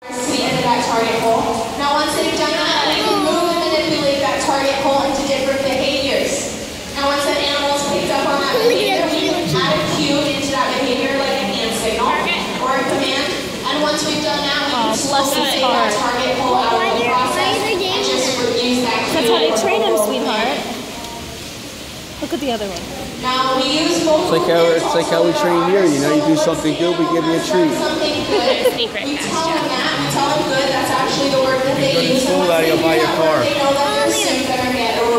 sweet into that target hole. Now once they've done that, we can move and manipulate that target hole into different behaviors. Now once that animal's picked up on that behavior, we can add a cue into that behavior like a hand signal or a command. And once we've done that, we can slowly take that target hole out of the process and just use that cue. That's how they train them, sweetheart. Look at the other one. Now we use both. It's like how we train here. You know, you do something good, we give you a treat. Something good. We tell them that. We tell them good. That's actually the word that they use. School, you'll buy your car. They know that they're soon gonna get a